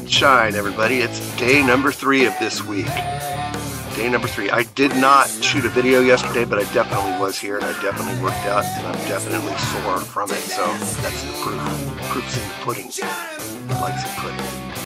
and shine, everybody. It's day number 3 of this week. Day number 3. I did not shoot a video yesterday, but I definitely was here, and I definitely worked out, and I'm definitely sore from it, so that's the proof. Proof's in the pudding. Like some pudding.